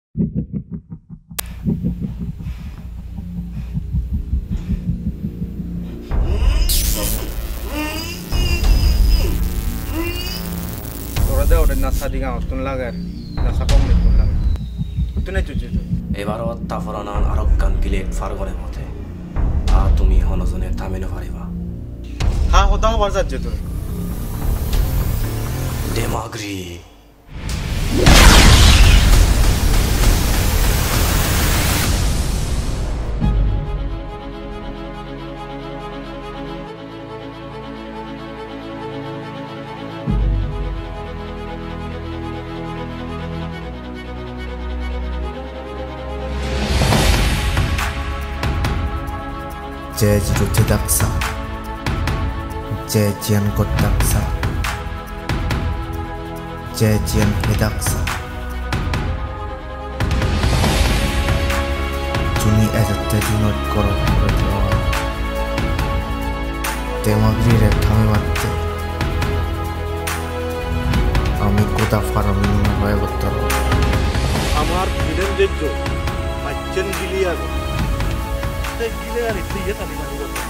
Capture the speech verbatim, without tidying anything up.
Orang udah nasa di gang, tun lagar, nasa kau nih tun lagar. Tun aja cuci tu. এবারও তাফরানান আরকান গিলে ফারগনের মতে আ তুমি হনজনে তামিনে পারিবা হ্যাঁ ওটা আবার যাচ্ছে তো দেমাগ্রি 제지로 대닥사 제지안 곧닥사 제지안 해닥사 중이에서 대중을 걸어 걸어 대마그리를 당해왔대 আমি কোথা ফারামি হয়ে বতর আমার ভিলেন দেখো বাচ্চন গিলিয়া গিলে আর ইয়ে তালি মারি